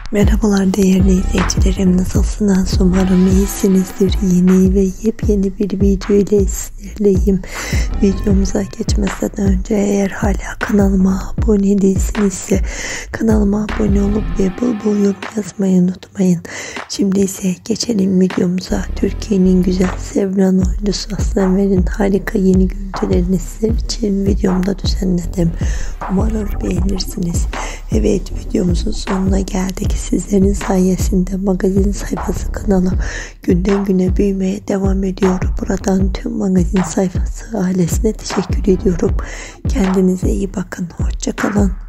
Merhabalar değerli izleyicilerim, nasılsınız? Umarım iyisinizdir. Yeni ve yepyeni bir video ile sizlerleyim. Videomuza geçmeden önce eğer hala kanalıma abone değilsinizse kanalıma abone olup ve bol bol yorum yazmayı unutmayın. Şimdi ise geçelim videomuza. Türkiye'nin güzel sevilen oyuncusu Aslı Enver'in harika yeni görüntülerini sizler için videomda düzenledim. Umarım beğenirsiniz. Evet, videomuzun sonuna geldik. Sizlerin sayesinde magazin sayfası kanalı günden güne büyümeye devam ediyor. Buradan tüm magazin sayfası ailesine teşekkür ediyorum. Kendinize iyi bakın. Hoşça kalın.